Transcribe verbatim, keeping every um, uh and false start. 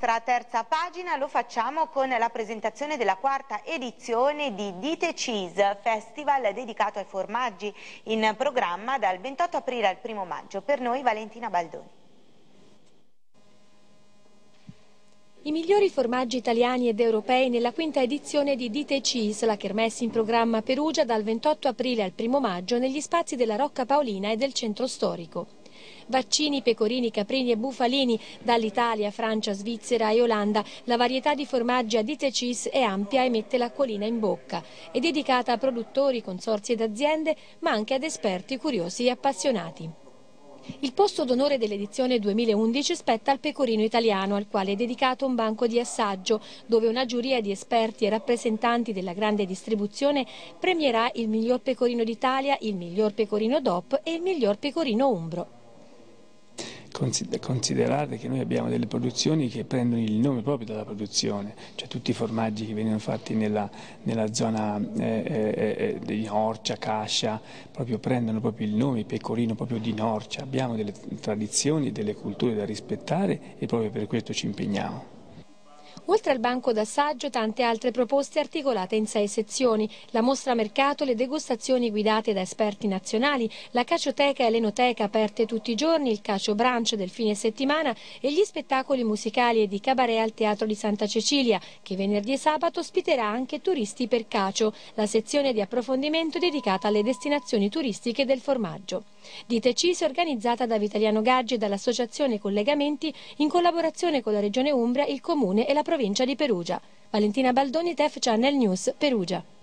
nostra terza pagina lo facciamo con la presentazione della quarta edizione di Dite Cheese, festival dedicato ai formaggi, in programma dal ventotto aprile al primo maggio. Per noi Valentina Baldoni. I migliori formaggi italiani ed europei nella quinta edizione di Dite Cheese, la kermesse in programma a Perugia dal ventotto aprile al primo maggio negli spazi della Rocca Paolina e del centro storico. Vaccini, pecorini, caprini e bufalini dall'Italia, Francia, Svizzera e Olanda. La varietà di formaggi a Dite Cheese è ampia e mette l'acquolina in bocca. È dedicata a produttori, consorzi ed aziende, ma anche ad esperti curiosi e appassionati. Il posto d'onore dell'edizione duemilaundici spetta al pecorino italiano, al quale è dedicato un banco di assaggio, dove una giuria di esperti e rappresentanti della grande distribuzione premierà il miglior pecorino d'Italia, il miglior pecorino D O P e il miglior pecorino umbro. Considerate che noi abbiamo delle produzioni che prendono il nome proprio dalla produzione, cioè tutti i formaggi che vengono fatti nella, nella zona eh, eh, di Norcia, Cascia, proprio prendono proprio il nome pecorino proprio di Norcia. Abbiamo delle tradizioni, delle culture da rispettare e proprio per questo ci impegniamo. Oltre al banco d'assaggio, tante altre proposte articolate in sei sezioni: la mostra mercato, le degustazioni guidate da esperti nazionali, la cacioteca e l'enoteca aperte tutti i giorni, il cacio brunch del fine settimana e gli spettacoli musicali e di cabaret al Teatro di Santa Cecilia, che venerdì e sabato ospiterà anche Turisti per Cacio, la sezione di approfondimento dedicata alle destinazioni turistiche del formaggio. Dite Cheese è organizzata da Vitaliano Gaggi e dall'Associazione Collegamenti in collaborazione con la Regione Umbria, il Comune e la Provincia di Perugia. Valentina Baldoni, T E F Channel News, Perugia.